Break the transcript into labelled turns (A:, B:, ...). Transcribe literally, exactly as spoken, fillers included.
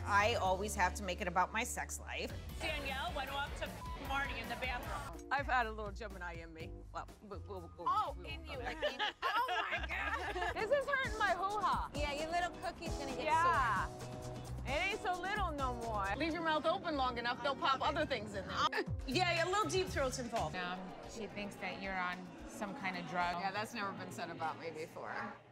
A: I always have to make it about my sex life.
B: Danielle went off to Marty in the bathroom.
C: I've had a little Gemini in me. Well, we'll, we'll, we'll,
B: Oh,
C: we'll,
B: in you,
C: we'll-
B: like in Oh my God.
C: This is hurting my hoo-ha.
D: Yeah, your little cookie's gonna get
C: Yeah. It ain't so little no more. Leave your mouth open long enough, they'll pop other things in there.
B: Yeah, a little deep throat's involved.
E: Um, she thinks that you're on some kind of drug.
C: Yeah, that's never been said about me before.